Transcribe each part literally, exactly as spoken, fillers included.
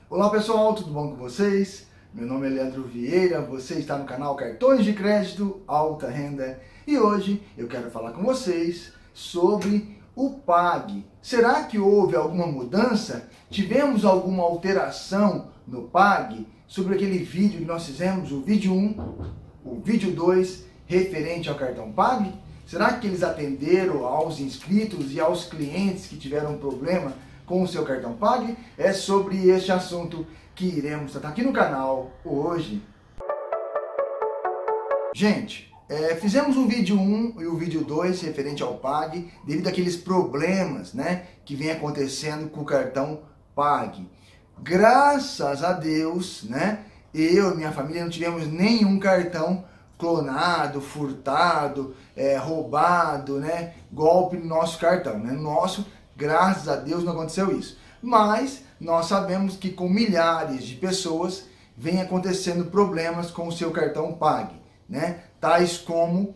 Olá pessoal, tudo bom com vocês? Meu nome é Leandro Vieira, você está no canal Cartões de Crédito Alta Renda e hoje eu quero falar com vocês sobre o Pag. Será que houve alguma mudança? Tivemos alguma alteração no Pag sobre aquele vídeo que nós fizemos, o vídeo um, o vídeo dois, referente ao cartão Pag? Será que eles atenderam aos inscritos e aos clientes que tiveram problema com o seu cartão Pag? É sobre este assunto que iremos tratar aqui no canal hoje. Gente, é, fizemos o vídeo um e o vídeo dois referente ao Pag, devido àqueles problemas, né, que vem acontecendo com o cartão Pag. Graças a Deus, né, eu e minha família não tivemos nenhum cartão clonado, furtado, é, roubado, né, golpe no nosso cartão, né, nosso. Graças a Deus não aconteceu isso. Mas nós sabemos que com milhares de pessoas vem acontecendo problemas com o seu cartão Pag, né? Tais como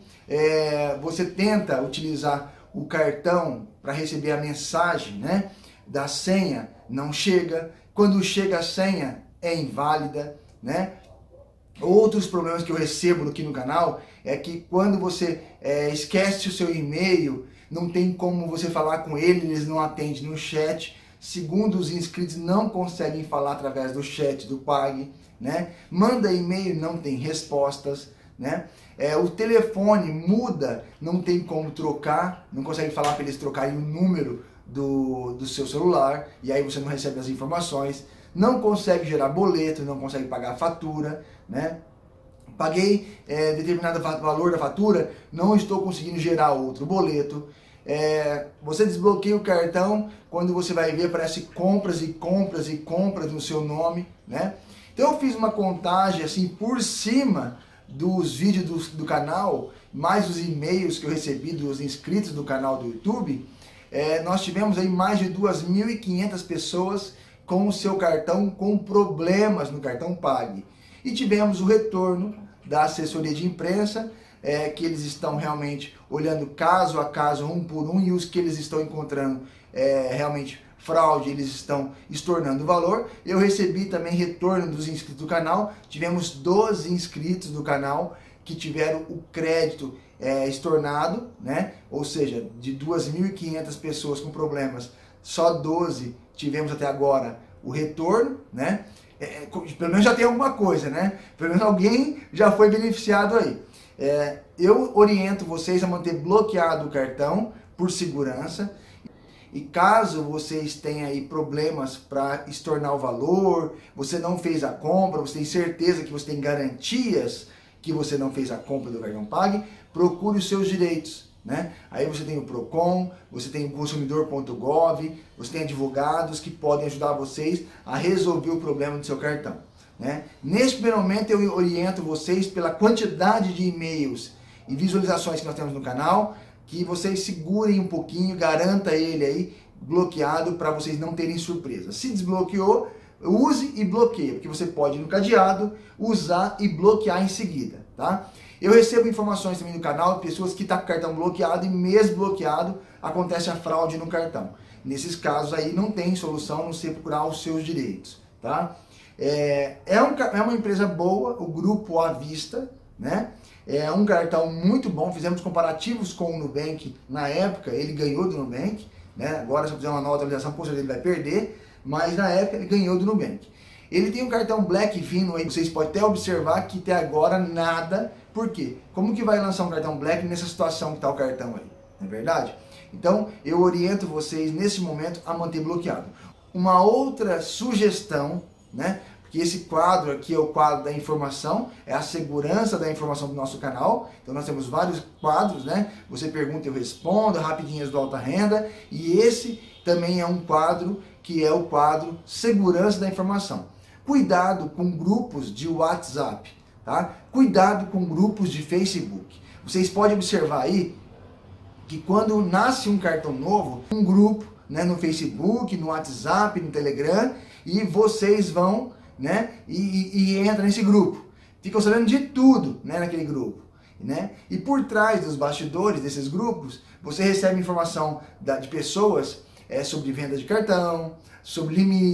é, você tenta utilizar o cartão para receber a mensagem, né, da senha, não chega. Quando chega a senha é inválida, né? Outros problemas que eu recebo aqui no canal é que quando você é, esquece o seu e-mail, não tem como você falar com ele, eles não atendem no chat. Segundo os inscritos, não conseguem falar através do chat do Pag, né? Manda e-mail, não tem respostas, né? É, o telefone muda, não tem como trocar, não consegue falar para eles trocarem o número do, do seu celular, e aí você não recebe as informações. Não consegue gerar boleto, não consegue pagar fatura, né? Paguei é, determinado valor da fatura, não estou conseguindo gerar outro boleto. É, você desbloqueia o cartão, quando você vai ver aparece compras e compras e compras no seu nome, né? Então eu fiz uma contagem assim por cima dos vídeos do, do canal, mais os e-mails que eu recebi dos inscritos do canal do YouTube. É, nós tivemos aí mais de duas mil e quinhentas pessoas com o seu cartão com problemas no cartão Pag. E tivemos o retorno da assessoria de imprensa, é, que eles estão realmente olhando caso a caso, um por um, e os que eles estão encontrando é, realmente fraude, eles estão estornando o valor. Eu recebi também retorno dos inscritos do canal, tivemos doze inscritos do canal que tiveram o crédito é, estornado, né? Ou seja, de duas mil e quinhentas pessoas com problemas, só doze tivemos até agora o retorno, né? É, pelo menos já tem alguma coisa, né? Pelo menos alguém já foi beneficiado aí. É, eu oriento vocês a manter bloqueado o cartão por segurança. E caso vocês tenham aí problemas para estornar o valor, você não fez a compra, você tem certeza que você tem garantias que você não fez a compra do cartão Pag, procure os seus direitos, né? Aí você tem o Procon, você tem o consumidor ponto gov, você tem advogados que podem ajudar vocês a resolver o problema do seu cartão, né? Neste primeiro momento eu oriento vocês, pela quantidade de e-mails e visualizações que nós temos no canal, que vocês segurem um pouquinho, garanta ele aí bloqueado para vocês não terem surpresa. Se desbloqueou, use e bloqueie, porque você pode ir no cadeado, usar e bloquear em seguida, tá? Eu recebo informações também no canal de pessoas que estão tá com o cartão bloqueado e mesmo bloqueado acontece a fraude no cartão. Nesses casos aí não tem solução, não sei procurar os seus direitos, tá? É, é, um, é uma empresa boa, o Grupo à Vista, né? É um cartão muito bom, fizemos comparativos com o Nubank na época, ele ganhou do Nubank, né? Agora se eu fizer uma nova atualização, com certeza ele vai perder, mas na época ele ganhou do Nubank. Ele tem um cartão Black vindo aí, vocês podem até observar que até agora nada. Por quê? Como que vai lançar um cartão Black nessa situação que está o cartão aí? Não é verdade? Então eu oriento vocês nesse momento a manter bloqueado. Uma outra sugestão, né? Porque esse quadro aqui é o quadro da informação, é a segurança da informação do nosso canal. Então nós temos vários quadros, né? Você pergunta, eu respondo, rapidinhas do Alta Renda. E esse também é um quadro que é o quadro segurança da informação. Cuidado com grupos de WhatsApp, tá? Cuidado com grupos de Facebook. Vocês podem observar aí que quando nasce um cartão novo, um grupo, né, no Facebook, no WhatsApp, no Telegram, e vocês vão, né, e, e, e entra nesse grupo. Ficam sabendo de tudo, né, naquele grupo, né? E por trás dos bastidores desses grupos, você recebe informação da, de pessoas é, sobre venda de cartão, sobre limites.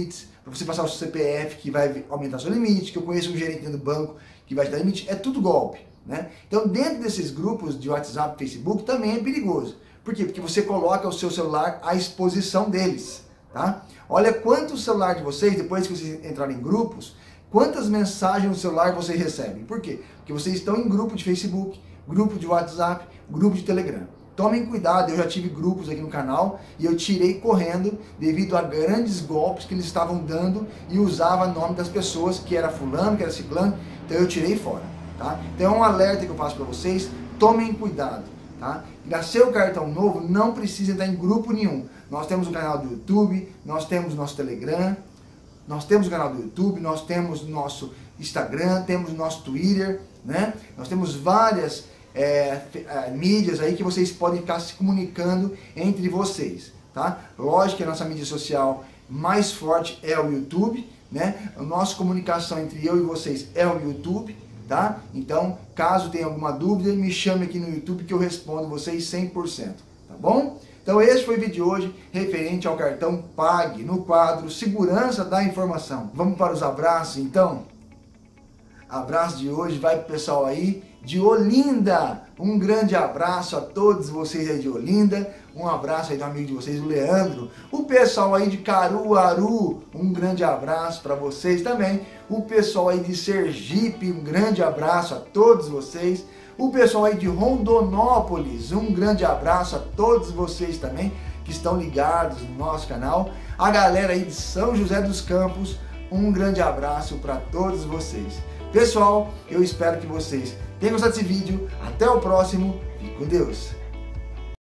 para você passar o seu C P F que vai aumentar seu limite, que eu conheço um gerente do banco que vai te dar limite, é tudo golpe, né? Então dentro desses grupos de WhatsApp e Facebook também é perigoso. Por quê? Porque você coloca o seu celular à exposição deles, tá? Olha quanto celular de vocês, depois que vocês entrarem em grupos, quantas mensagens no celular vocês recebem. Por quê? Porque vocês estão em grupo de Facebook, grupo de WhatsApp, grupo de Telegram. Tomem cuidado, eu já tive grupos aqui no canal e eu tirei correndo devido a grandes golpes que eles estavam dando e usava o nome das pessoas, que era fulano, que era ciclano, então eu tirei fora, tá? Então é um alerta que eu faço para vocês, tomem cuidado, tá? Nasceu o cartão novo, não precisa entrar em grupo nenhum. Nós temos o canal do YouTube, nós temos o nosso Telegram, nós temos o canal do YouTube, nós temos o nosso Instagram, temos o nosso Twitter, né? Nós temos várias é, é, mídias aí que vocês podem ficar se comunicando entre vocês, tá? Lógico que a nossa mídia social mais forte é o YouTube, né? A nossa comunicação entre eu e vocês é o YouTube, tá? Então, caso tenha alguma dúvida, me chame aqui no YouTube que eu respondo vocês cem por cento, tá bom? Então esse foi o vídeo de hoje, referente ao cartão PAG, no quadro Segurança da Informação. Vamos para os abraços, então? Abraço de hoje vai pro pessoal aí de Olinda. Um grande abraço a todos vocês aí de Olinda. Um abraço aí do amigo de vocês, o Leandro. O pessoal aí de Caruaru, um grande abraço para vocês também. O pessoal aí de Sergipe, um grande abraço a todos vocês. O pessoal aí de Rondonópolis, um grande abraço a todos vocês também que estão ligados no nosso canal. A galera aí de São José dos Campos, um grande abraço para todos vocês. Pessoal, eu espero que vocês tenham gostado desse vídeo. Até o próximo. Fique com Deus.